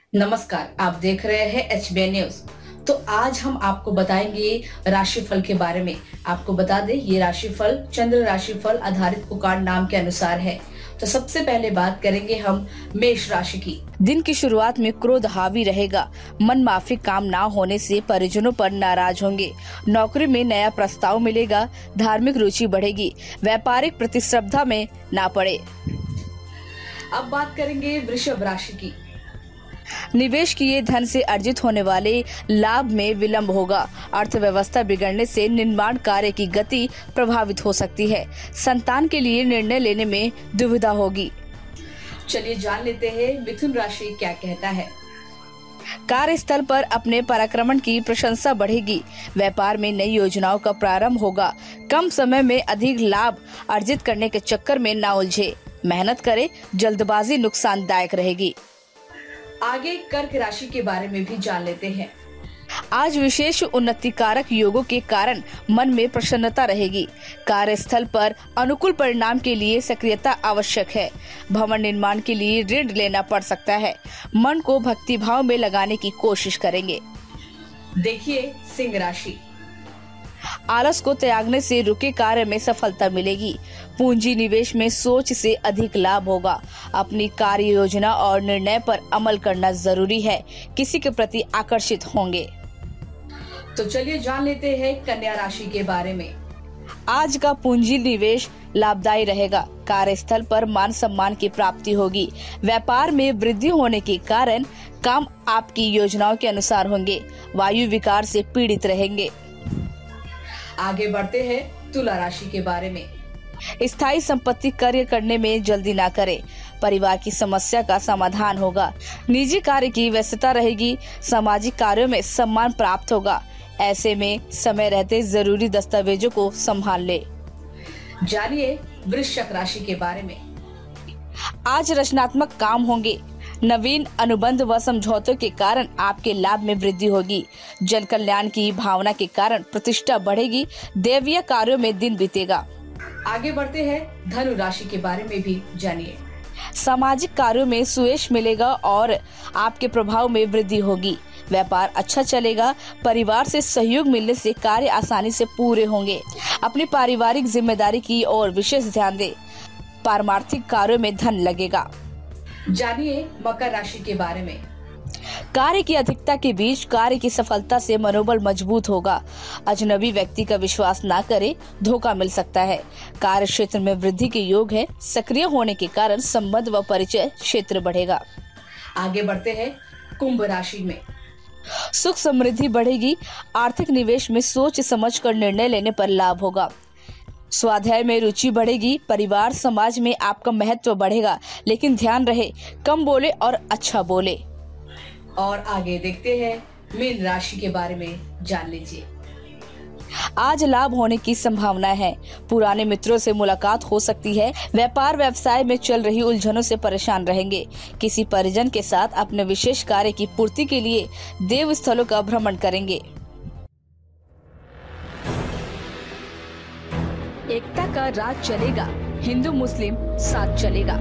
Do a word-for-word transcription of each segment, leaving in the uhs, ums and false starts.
नमस्कार, आप देख रहे हैं एच बी एन न्यूज। तो आज हम आपको बताएंगे राशिफल के बारे में। आपको बता दें, ये राशिफल चंद्र राशिफल आधारित पुकार नाम के अनुसार है। तो सबसे पहले बात करेंगे हम मेष राशि की। दिन की शुरुआत में क्रोध हावी रहेगा। मन माफिक काम ना होने से परिजनों पर नाराज होंगे। नौकरी में नया प्रस्ताव मिलेगा। धार्मिक रुचि बढ़ेगी। व्यापारिक प्रतिस्पर्धा में ना पड़े। अब बात करेंगे वृषभ राशि की। निवेश किए धन से अर्जित होने वाले लाभ में विलंब होगा। अर्थव्यवस्था बिगड़ने से निर्माण कार्य की गति प्रभावित हो सकती है। संतान के लिए निर्णय लेने में दुविधा होगी। चलिए जान लेते हैं मिथुन राशि क्या कहता है। कार्यस्थल पर अपने पराक्रमण की प्रशंसा बढ़ेगी। व्यापार में नई योजनाओं का प्रारंभ होगा। कम समय में अधिक लाभ अर्जित करने के चक्कर में ना उलझे। मेहनत करे, जल्दबाजी नुकसानदायक रहेगी। आगे कर्क राशि के बारे में भी जान लेते हैं। आज विशेष उन्नति कारक योगों के कारण मन में प्रसन्नता रहेगी। कार्यस्थल पर अनुकूल परिणाम के लिए सक्रियता आवश्यक है। भवन निर्माण के लिए ऋण लेना पड़ सकता है। मन को भक्ति भाव में लगाने की कोशिश करेंगे। देखिए सिंह राशि। आलस को त्यागने से रुके कार्य में सफलता मिलेगी। पूंजी निवेश में सोच से अधिक लाभ होगा। अपनी कार्य योजना और निर्णय पर अमल करना जरूरी है। किसी के प्रति आकर्षित होंगे। तो चलिए जान लेते हैं कन्या राशि के बारे में। आज का पूंजी निवेश लाभदायी रहेगा। कार्यस्थल पर मान सम्मान की प्राप्ति होगी। व्यापार में वृद्धि होने के कारण काम आपकी योजनाओं के अनुसार होंगे। वायु विकार से पीड़ित रहेंगे। आगे बढ़ते हैं तुला राशि के बारे में। स्थायी संपत्ति कार्य करने में जल्दी ना करें। परिवार की समस्या का समाधान होगा। निजी कार्य की व्यस्तता रहेगी। सामाजिक कार्यों में सम्मान प्राप्त होगा। ऐसे में समय रहते जरूरी दस्तावेजों को संभाल ले। जानिए वृश्चिक राशि के बारे में। आज रचनात्मक काम होंगे। नवीन अनुबंध व समझौतों के कारण आपके लाभ में वृद्धि होगी। जन कल्याण की भावना के कारण प्रतिष्ठा बढ़ेगी। दैवीय कार्यों में दिन बीतेगा। आगे बढ़ते हैं धनु राशि के बारे में भी जानिए। सामाजिक कार्यों में सुयश मिलेगा और आपके प्रभाव में वृद्धि होगी। व्यापार अच्छा चलेगा। परिवार से सहयोग मिलने से कार्य आसानी से पूरे होंगे। अपनी पारिवारिक जिम्मेदारी की ओर विशेष ध्यान दें। पारमार्थिक कार्यों में धन लगेगा। जानिए मकर राशि के बारे में। कार्य की अधिकता के बीच कार्य की सफलता से मनोबल मजबूत होगा। अजनबी व्यक्ति का विश्वास ना करें, धोखा मिल सकता है। कार्य क्षेत्र में वृद्धि के योग है। सक्रिय होने के कारण संबंध व परिचय क्षेत्र बढ़ेगा। आगे बढ़ते हैं कुंभ राशि में। सुख समृद्धि बढ़ेगी। आर्थिक निवेश में सोच समझ कर निर्णय लेने पर लाभ होगा। स्वाध्याय में रुचि बढ़ेगी। परिवार समाज में आपका महत्व बढ़ेगा, लेकिन ध्यान रहे कम बोले और अच्छा बोले। और आगे देखते हैं मीन राशि के बारे में जान लीजिए। आज लाभ होने की संभावना है। पुराने मित्रों से मुलाकात हो सकती है। व्यापार व्यवसाय में चल रही उलझनों से परेशान रहेंगे। किसी परिजन के साथ अपने विशेष कार्य की पूर्ति के लिए देव स्थलों का भ्रमण करेंगे। एकता का राज चलेगा। हिंदू मुस्लिम साथ चलेगा।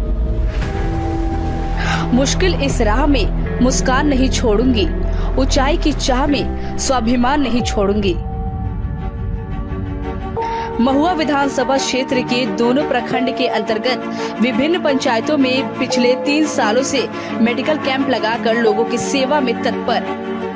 मुश्किल इस राह में मुस्कान नहीं छोड़ूंगी। ऊंचाई की चाह में स्वाभिमान नहीं छोड़ूंगी। महुआ विधानसभा क्षेत्र के दोनों प्रखंड के अंतर्गत विभिन्न पंचायतों में पिछले तीन सालों से मेडिकल कैंप लगाकर लोगों की सेवा में तत्पर।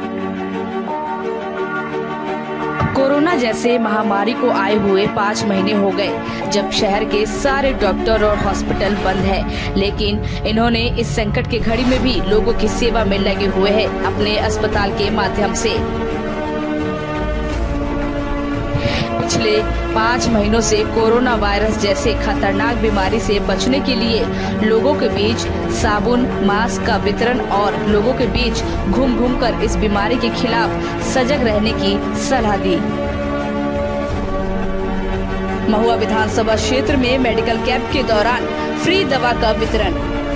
कोरोना जैसे महामारी को आए हुए पाँच महीने हो गए, जब शहर के सारे डॉक्टर और हॉस्पिटल बंद है, लेकिन इन्होंने इस संकट की घड़ी में भी लोगों की सेवा में लगे हुए हैं अपने अस्पताल के माध्यम से। पिछले पाँच महीनों से कोरोना वायरस जैसे खतरनाक बीमारी से बचने के लिए लोगों के बीच साबुन, मास्क का वितरण और लोगों के बीच घूम घूम कर इस बीमारी के खिलाफ सजग रहने की सलाह दी। महुआ विधानसभा क्षेत्र में मेडिकल कैंप के दौरान फ्री दवा का वितरण।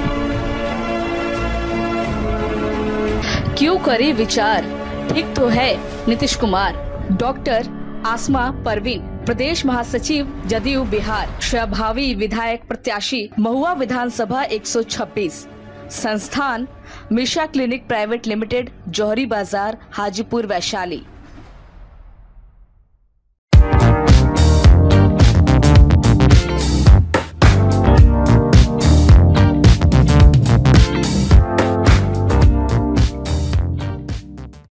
क्यों करे विचार, ठीक तो है नीतीश कुमार। डॉक्टर आसमा परवीन, प्रदेश महासचिव जदयू बिहार, प्रभावी विधायक प्रत्याशी महुआ विधानसभा एक सौ छब्बीस। संस्थान Misha clinic private limited, Johari Bazaar, Hajipur, Vaishali.